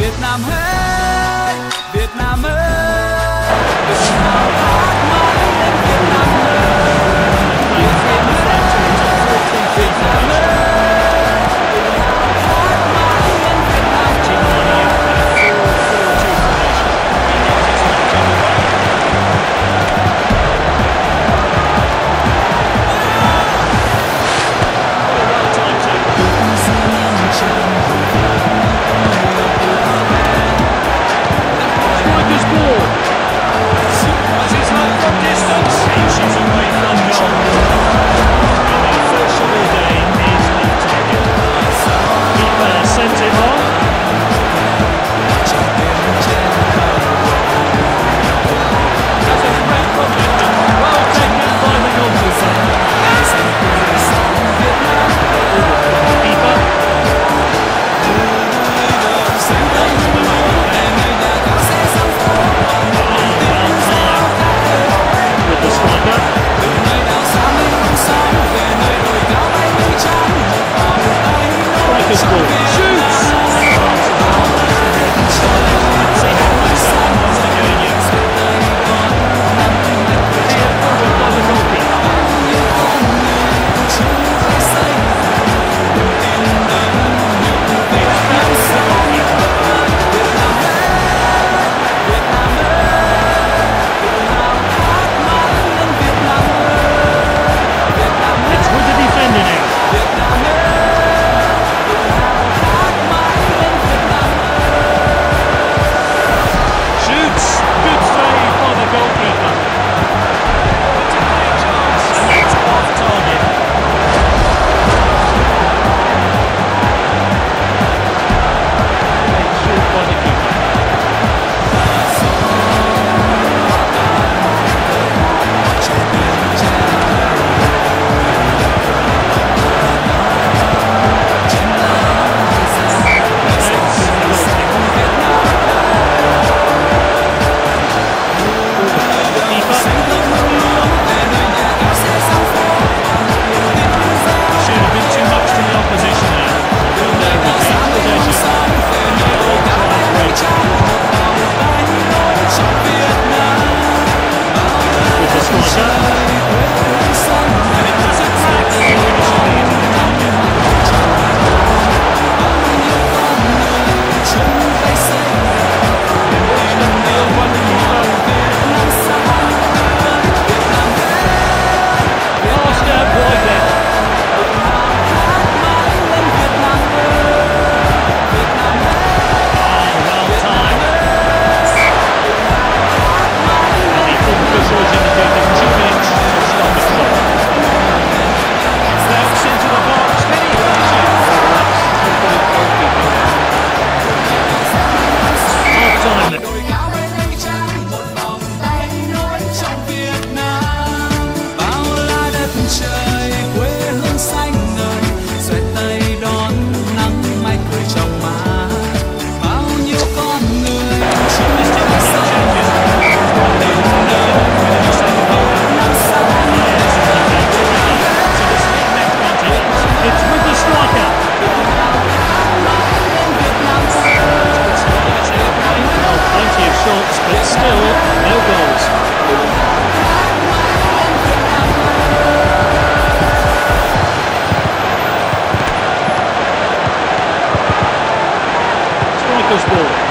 Việt Nam hết, Việt Nam ơi, Việt Nam hát mãi lên Việt Nam ơi, Việt Nam hết, Việt Nam ơi, Việt Nam hát mãi lên Việt Nam ơi. Striker's ball. As it's out from distance, inches away from goal. And the official game is off target. Keeper sent it on. Has a great momentum. Well taken by the goalkeeper. Keeper. With the striker. Striker's ball. Shoots! See how much that wants to go in you. Cleared forward by the goalkeeper. It's with the defender now. Shoots! Good save by the goalkeeper. And that's off target. Great shoot by the keeper. Should have been too much to the opposition there. Will they retain possession? With the striker. And it doesn't crack initially into the target. Last out wide there. Well timed. And the officials indicated 2 minutes to stop the clock. Steps into the box. Can he finish it? Half time then. Đồi cao bên anh trắng một vòng tay nối trong Việt Nam, bao la đất trời quê hương xanh ngời, xoay tay đón nắng mai cười trong má, bao nhiêu con người chung tay xây It's with the striker. Well, plenty of shots, but still no goals. Striker's ball.